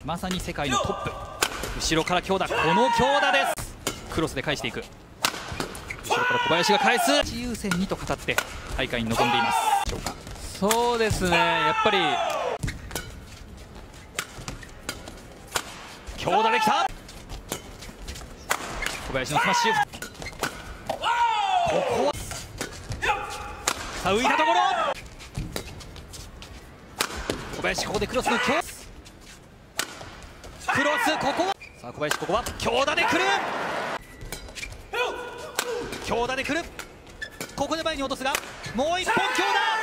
まさに世界のトップ。後ろから強打、この強打です。クロスで返していく。後ろから小林が返す。自由戦にと語って大会に臨んでいますでしょうか。 そうですね、やっぱり強打できた。小林のスマッシュ、ここはさあ浮いたところ、小林ここでクロスの強クロス、ここはさあ小林、ここは強打でくる、強打でくる、ここで前に落とすがもう一本強打。